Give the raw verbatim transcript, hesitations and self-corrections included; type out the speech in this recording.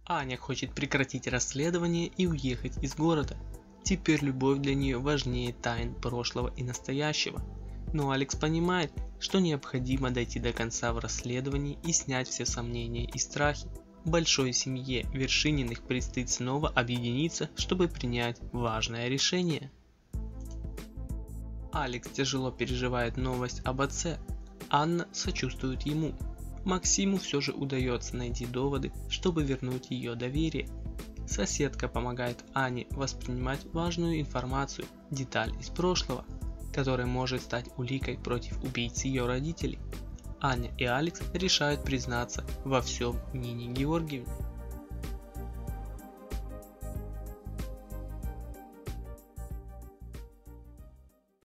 Аня хочет прекратить расследование и уехать из города. Теперь любовь для нее важнее тайн прошлого и настоящего. Но Алекс понимает, что необходимо дойти до конца в расследовании и снять все сомнения и страхи. Большой семье Вершининых предстоит снова объединиться, чтобы принять важное решение. Алекс тяжело переживает новость об отце. Анна сочувствует ему. Максиму все же удается найти доводы, чтобы вернуть ее доверие. Соседка помогает Ане воспринимать важную информацию, деталь из прошлого, которая может стать уликой против убийц ее родителей. Аня и Алекс решают признаться во всем Нине Георгиевне.